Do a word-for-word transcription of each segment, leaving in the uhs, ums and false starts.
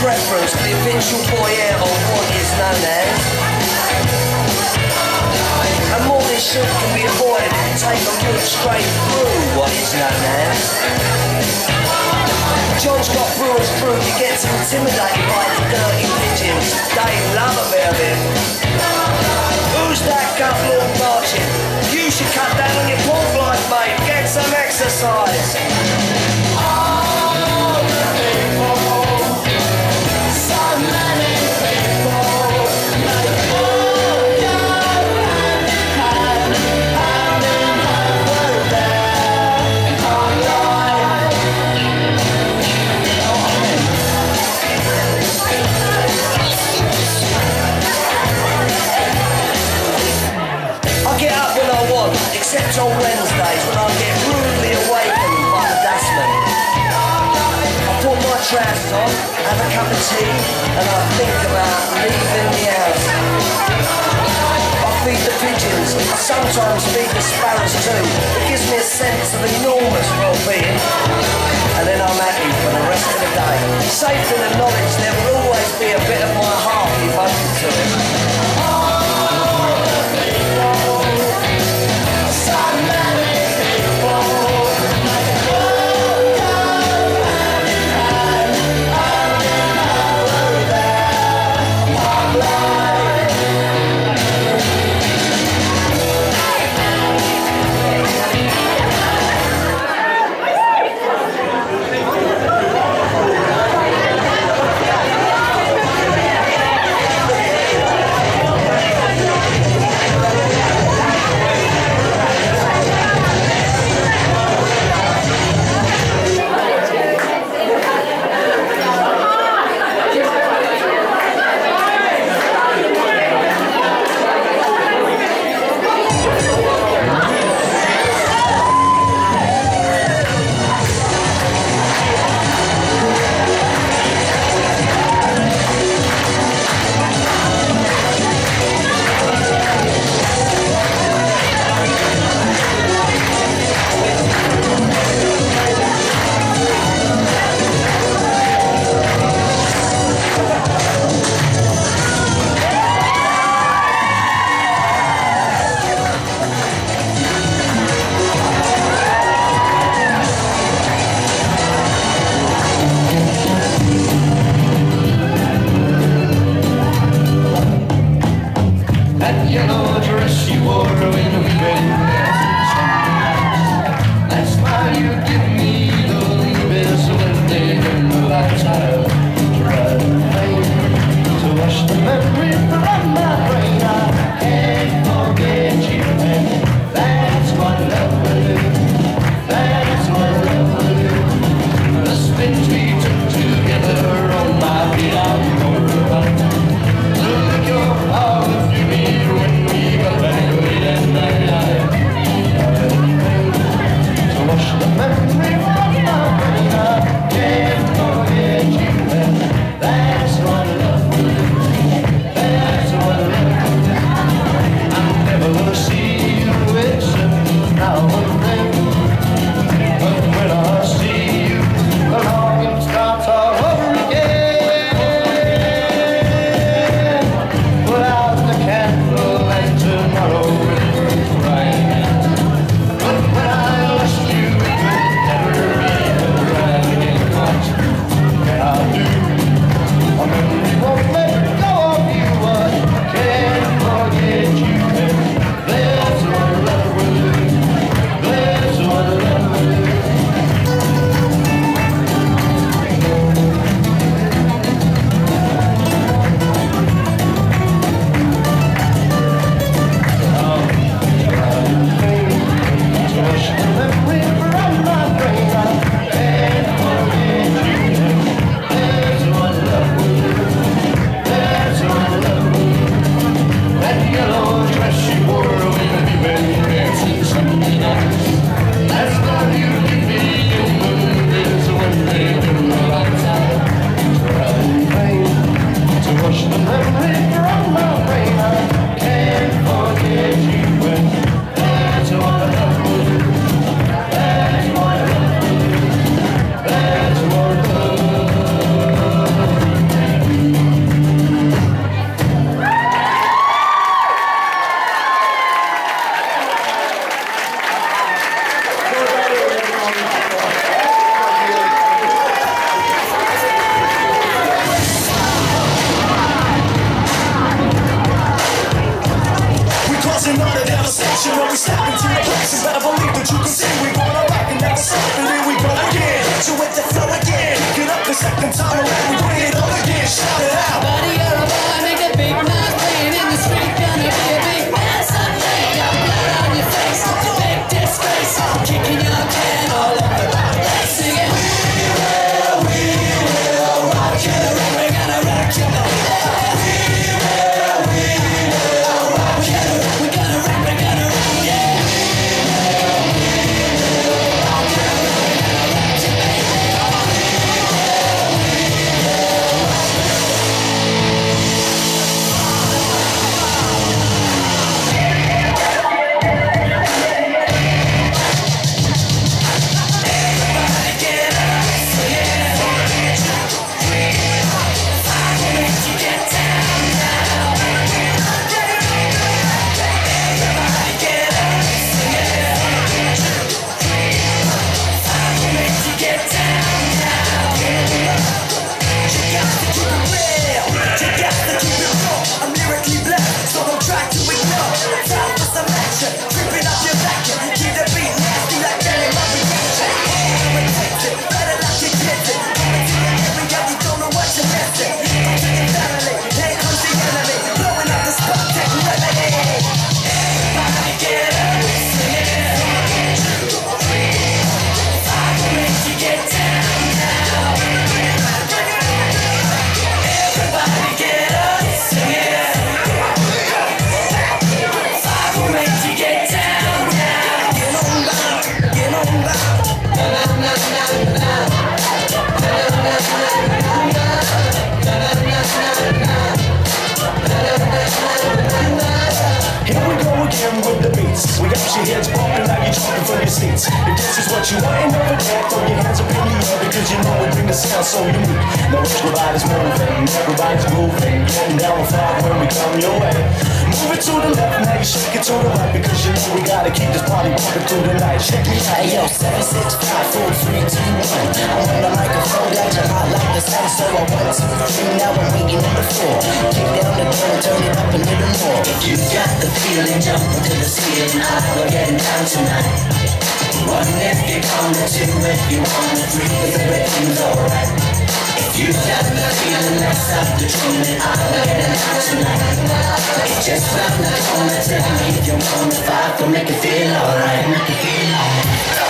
preference, the eventual voyeur of what is known as. And more than should can be avoided if you take a route straight through what is known as. John's got brewer's brew, he gets intimidated by the dirty pigeons. They love a bit of him. Who's that gut lord marching? You should cut down on your pork life, mate. Get some exercise. All the people, so many people, they all go hand in hand, hand in hand with their whole life. I get up when I want, except on Wednesdays when I get rudely awakened by the dustman. I put my trousers on, have a cup of tea, and I think about leaving the house. I feed the pigeons, I sometimes feed the sparrows too. It gives me a sense of enormous well-being. And then I'm happy for the rest of the day. Safe in the knowledge there will always be a bit of my heart devoted to it. beats. We got your heads bumping, now you're jumping from your seats. If this is what you want, ain't never there, throw your hands up in the air, because you know we bring the sound so unique. Now everybody's moving, everybody's moving, getting down the flag when we come your way. Move it to the left, now you shake it to the right, because you know we gotta keep this party bumping through the night. Check me out. Hey yo, seven, six, five, four, three, two, one. I'm on the microphone, got you hot like the sun. So I one, two, three, now I'm waiting on the floor. Kick down the door and turn it up a little more. If you got the feeling, jump into the ceiling high. We're getting down tonight. One if you come to two, if you want to three, cause everything's alright. If you got the feeling, let's stop the drumming high. We're getting down tonight. It's just round the corner, tell me if you want to fight, we'll make it feel alright. Make it feel alright.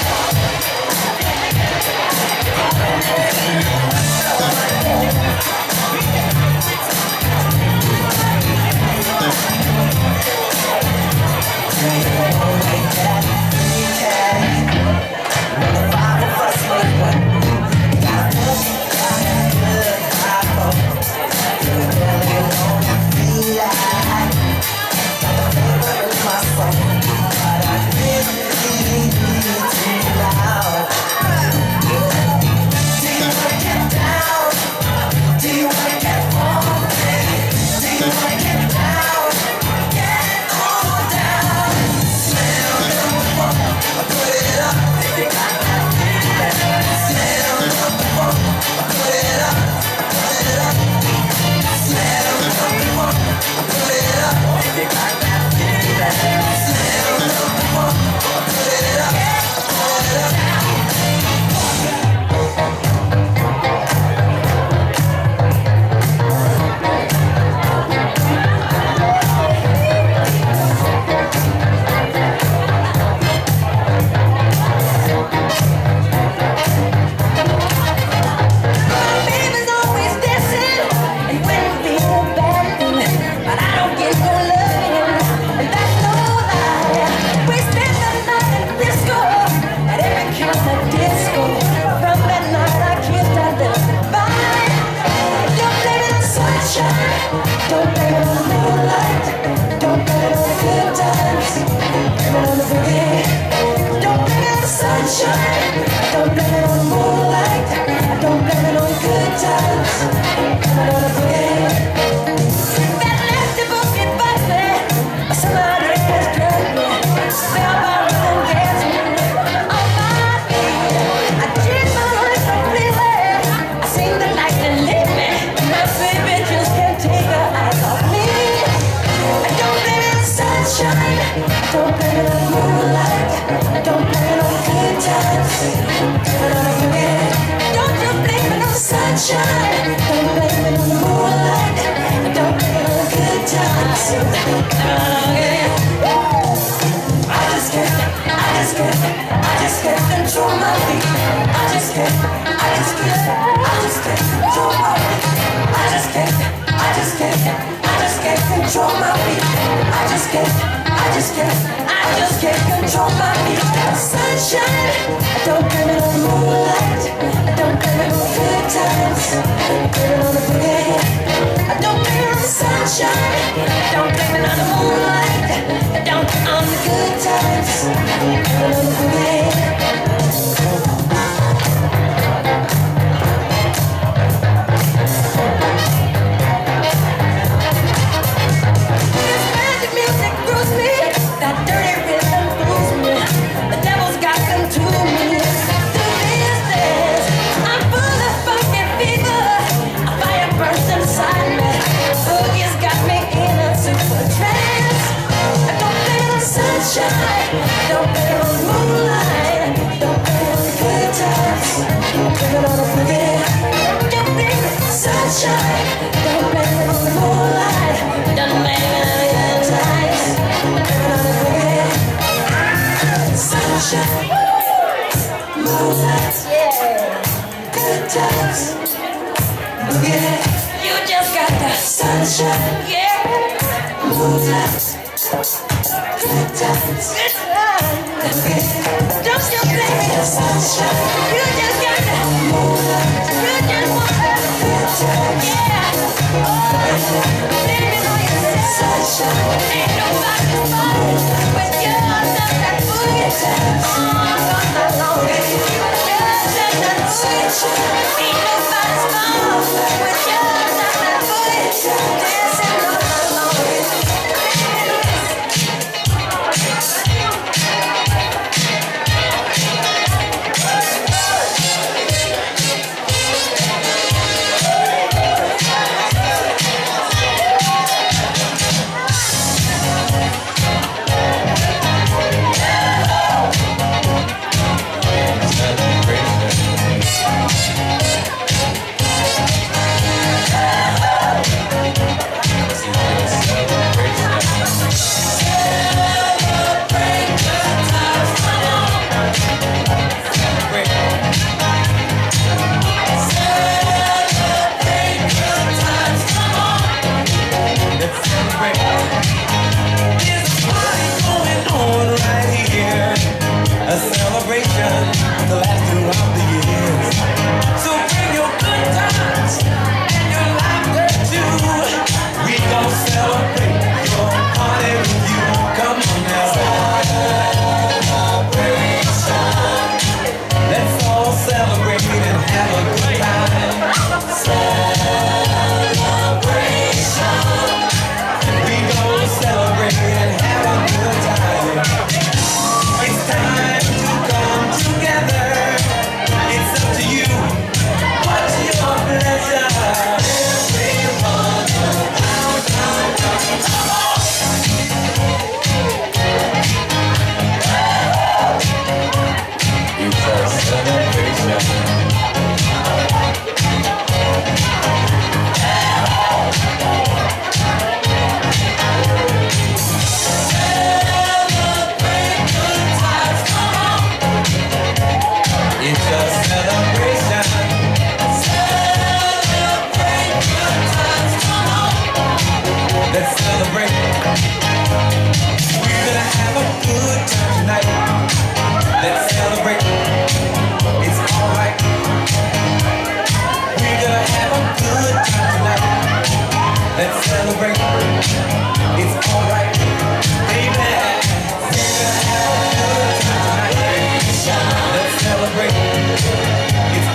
Sunshine, yeah, moonlight, good times, good times. Don't you think the sunshine? You just got the moonlight, you just want the good times, yeah. Oh, baby, know you said sunshine. Ain't nobody fun with you. celebration. Celebrate good times, come on. Let's celebrate. We're gonna have a good time tonight. Let's celebrate. It's alright. We're gonna have a good time tonight. Let's celebrate. It's alright. Baby, we're gonna have a good time tonight. Let's celebrate. It's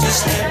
just step